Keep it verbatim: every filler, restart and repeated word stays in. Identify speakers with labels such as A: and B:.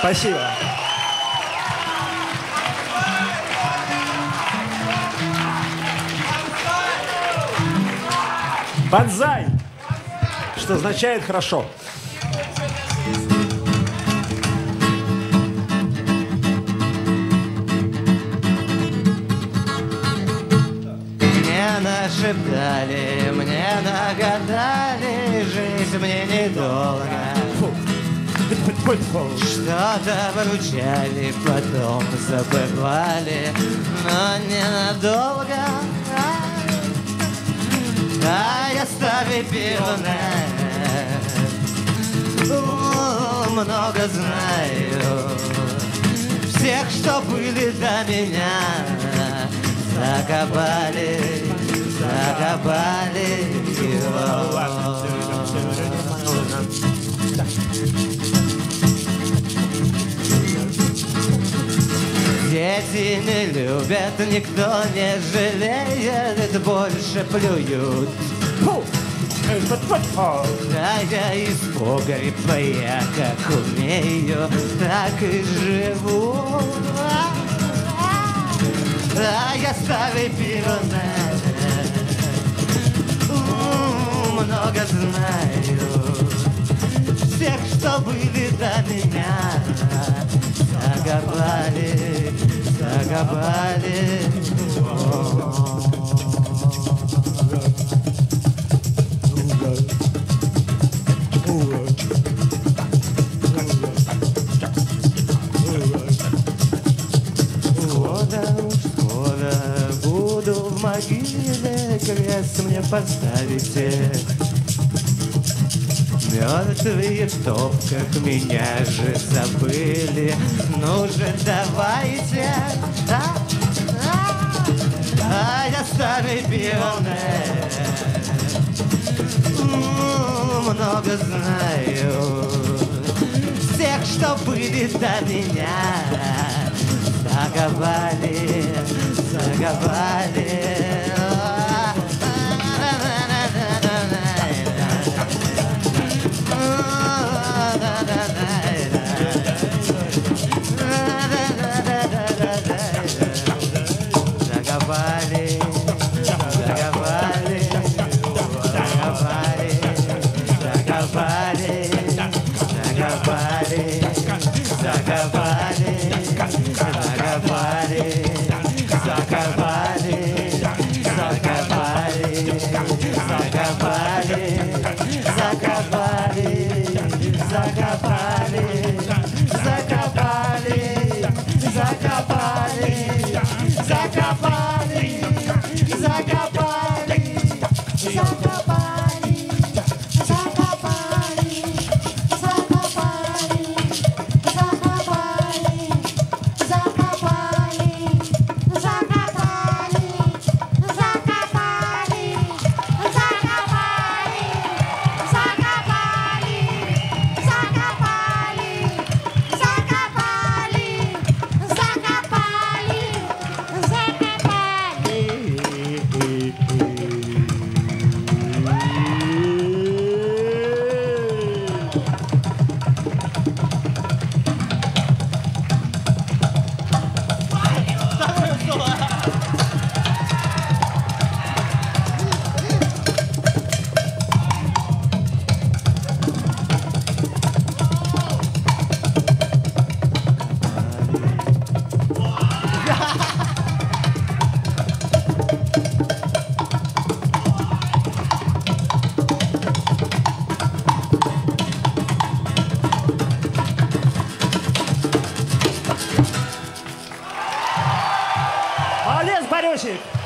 A: Спасибо. Бонзай, что означает хорошо.
B: Мне нашептали, мне нагадали, жизнь мне недолго. Что-то выручали, потом забывали, но ненадолго. А я старый пивной, много знаю. Всех, что были до меня, закопали, закопали его. Дети не любят, никто не жалеет, больше плюют. Да я из погреба, я как умею, так и живу. Да я старый пивной, много знаю. Всех, что были до меня, закопали, закопали. Скоро, скоро буду в могиле, крест мне поставите. Мертвые в топках меня же забыли. Ну же давайте, а, а, а я старый пивной, много знаю. Всех, что были до меня, закопали, закопали. Закопали, закопали, закопали, закопали, закопали, закопали, закопали, закопали, закопали, закопали, закопали, закопали, закопали, закопали, закопали, закопали, закопали, закопали, закопали,
A: Молодец, Борисик!